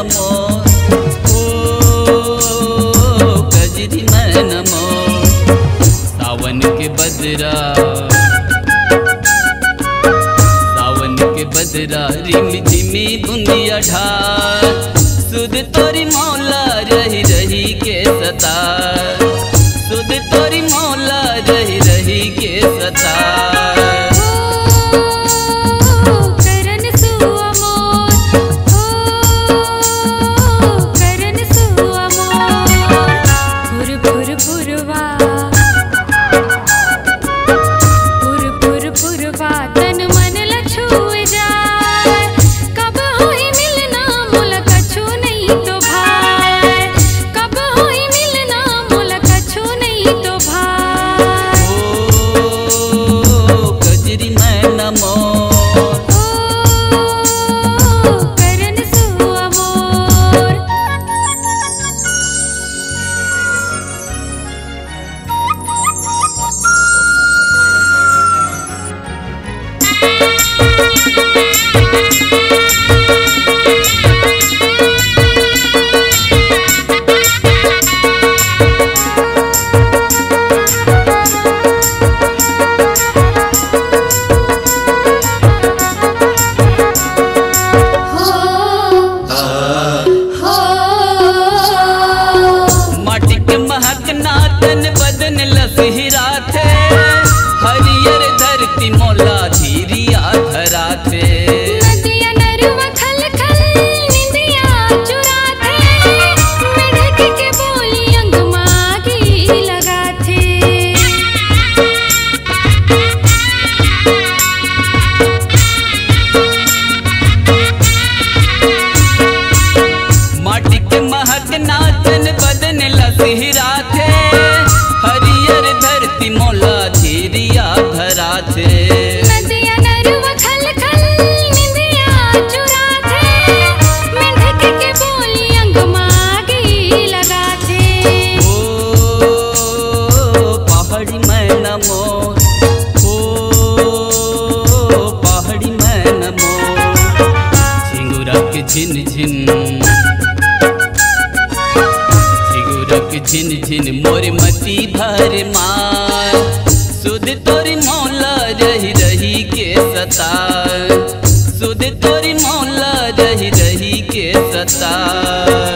मोर, ओ कजरी मैना मोर। सावन के बदरा, सावन के बदरा रिम झिमी बूंदिया ढार। सुध तोरी मौला रही रही के सतार, सुध तोरी मौला रही रही के सतार। झिन झिन झिगुरक झिन झिन मोर मती भर मार। सुध तोरी मौला रही रही के सतार, सुध तोरी मौला रही रही के सतार।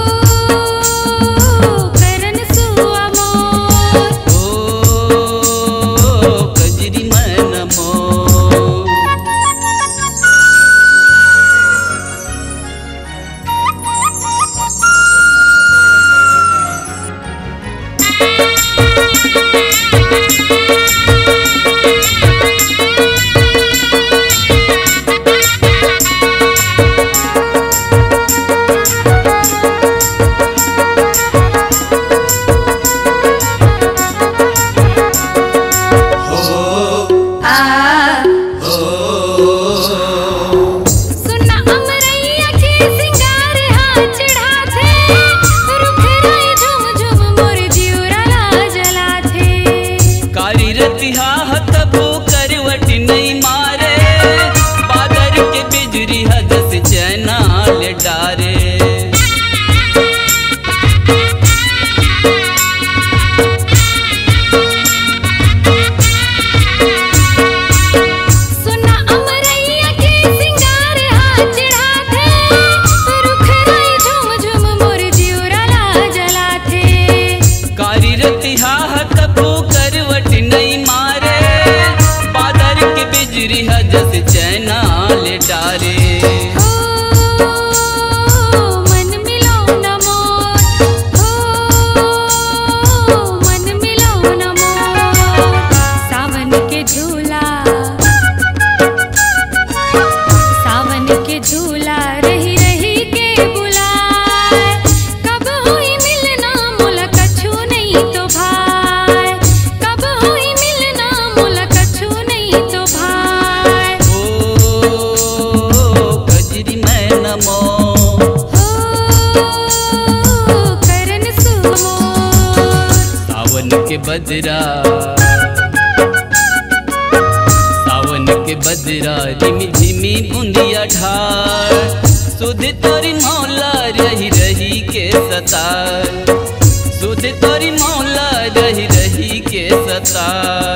के बदरा, सावन के बदरा झिमी झिमी बूंदिया ढार। सुध तोरी मौला रही रही के सताए, सुध तोरी मौला रही रही के सताए।